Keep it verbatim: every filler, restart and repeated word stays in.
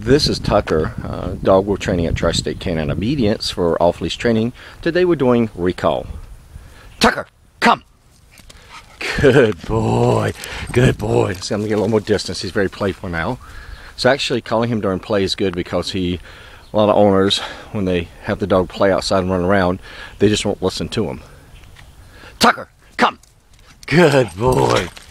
This is Tucker, uh, dog we're training at Tri-State Canine Obedience for off-leash training. Today we're doing recall. Tucker, come! Good boy, good boy. See, I'm gonna get a little more distance. He's very playful now. So actually calling him during play is good because he, a lot of owners, when they have the dog play outside and run around, they just won't listen to him. Tucker, come! Good boy.